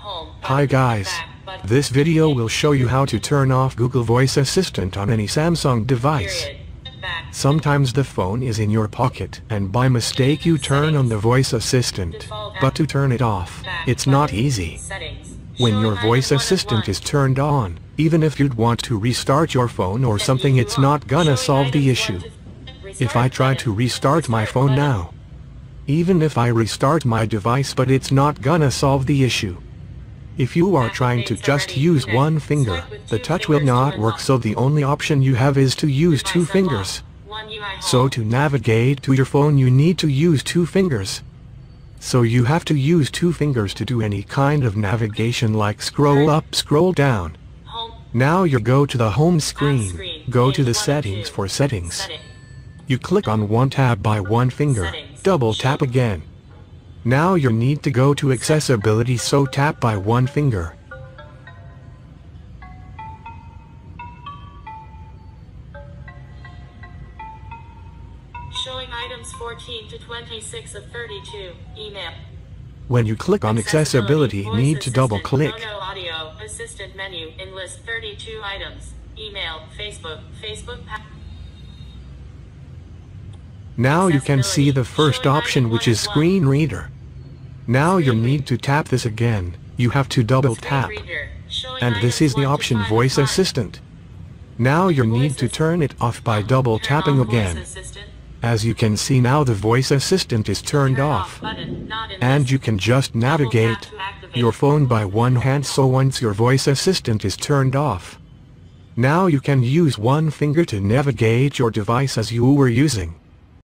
Hi guys. This video will show you how to turn off Google Voice Assistant on any Samsung device. Sometimes the phone is in your pocket and by mistake you turn on the voice assistant, but to turn it off, it's not easy. When your voice assistant is turned on, even if you'd want to restart your phone or something, it's not gonna solve the issue. If I try to restart my phone now, even if I restart my device, but it's not gonna solve the issue. If you are trying to just use one finger, the touch will not work, so the only option you have is to use two fingers. So to navigate to your phone you need to use two fingers. So you have to use two fingers to do any kind of navigation like scroll up, scroll down. Now you go to the home screen, go to the settings. For settings, you click on one tab by one finger, double tap again. Now you need to go to accessibility, so tap by one finger. Showing items 14 to 26 of 32. Email. When you click on accessibility, need to double click. Audio assistant menu in list 32 items. Email, Facebook, Now you can see the first option, which is screen reader. Now you need to tap this again. You have to double tap. And this is the option voice assistant. Now you need to turn it off by double tapping again. As you can see now the voice assistant is turned off. And you can just navigate your phone by one hand, so once your voice assistant is turned off, now you can use one finger to navigate your device as you were using.